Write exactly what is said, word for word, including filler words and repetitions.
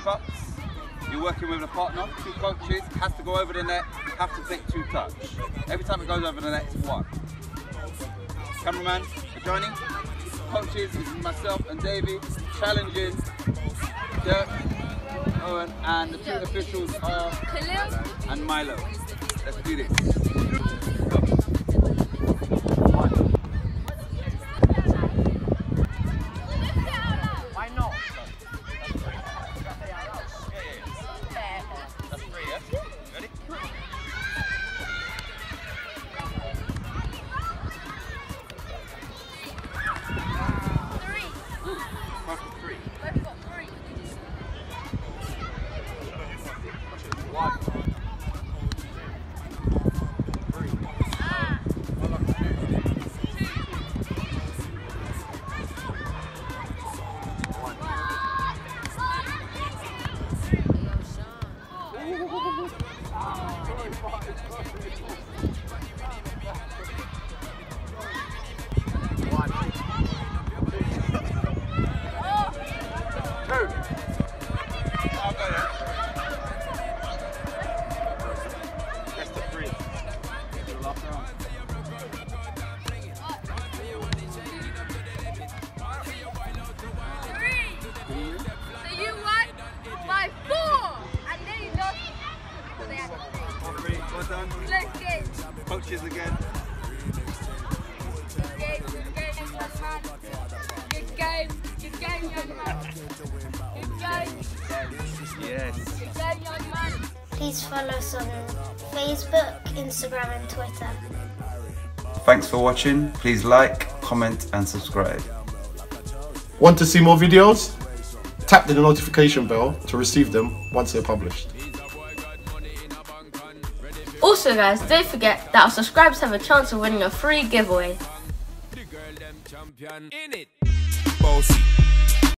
cups. You're working with a partner, two coaches, has to go over the net, have to take two touch. Every time it goes over the net, it's one. Cameraman, joining. Coaches is myself and Davey, challenging Dirk, Owen, and the two officials are Khalil and Milo. Let's do this. Go. One. Why not? That's three, yeah? Ready? Three. We've got three. One. Coaches again. Good game, good game, young man. Good game, good game, young man. Good game. Yes. Good game, young man. Please follow us on Facebook, Instagram and Twitter. Thanks for watching. Please like, comment and subscribe. Want to see more videos? Tap the notification bell to receive them once they're published. Also guys, don't forget that our subscribers have a chance of winning a free giveaway. Bossy.